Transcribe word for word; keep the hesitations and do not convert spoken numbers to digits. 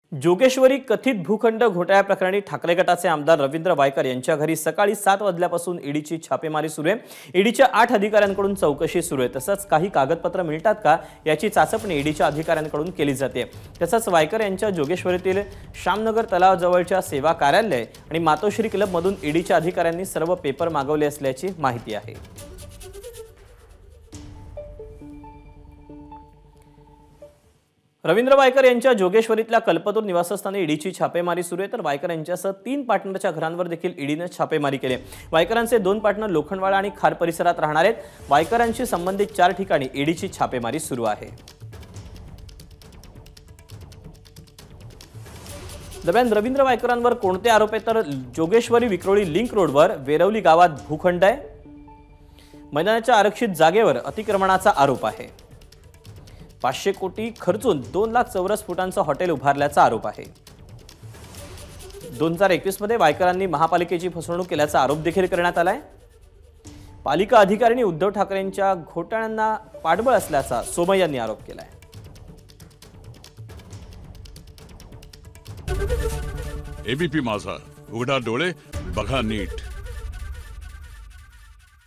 जोगेश्वरी कथित भूखंड घोटाळ्याप्रकरणी ठाकरे गटाचे आमदार रवींद्र वायकर यांच्या घरी सकाळी सात वाजल्यापासून ईडीची छापेमारी सुरू आहे। ईडीच्या आठ अधिकाऱ्यांकडून चौकशी सुरू आहे। तसंच काही कागदपत्र मिळतात का याची चाचपणी ईडीच्या अधिकाऱ्यांकडून केली जाते। तसंच वायकर यांच्या जोगेश्वरीतील श्यामनगर तलावाजवळच्या सेवा कार्यालय आणि मातोश्री क्लबमधून ईडीच्या अधिकाऱ्यांनी सर्व पेपर मागवले असल्याची माहिती आहे। रवींद्र वायकर यांच्या जोगेश्वरीतल्या कल्पतरू निवासस्थानी ईडीची छापेमारी सुरू आहे। तर वायकर यांच्यासह तीन पार्टनरच्या घरांवर देखील ईडीने छापेमारी केली। वायकरांचे दोन पार्टनर लोखंडवाडा आणि खार परिसरात राहणार आहेत। वायकरांशी संबंधित चार ठिकाणी ईडीची छापेमारी सुरू आहे। दरम्यान रवींद्र वायकरांवर कोणते आरोप आहेत तर जोगेश्वरी विक्रोळी लिंक रोडवर वेरवली गावात भूखंड आहे। मैदानाच्या आरक्षित जागेवर अतिक्रमणाचा आरोप आहे। पाचशे कोटी खर्चून दोन लाख चौरस फुटांचं हॉटेल उभारल्याचा आरोप आहे। दोन हजार एकवीस मध्ये वायकरांनी महापालिकेची फसवणूक केल्याचा आरोप देखील करण्यात आलाय। पालिका अधिकाऱ्यांनी उद्धव ठाकरेंच्या घोटाळ्यांना पाठबळ असल्याचा सोमय्या यांनी आरोप केलाय। एबीपी माझा, उघडा डोळे बघा नीट।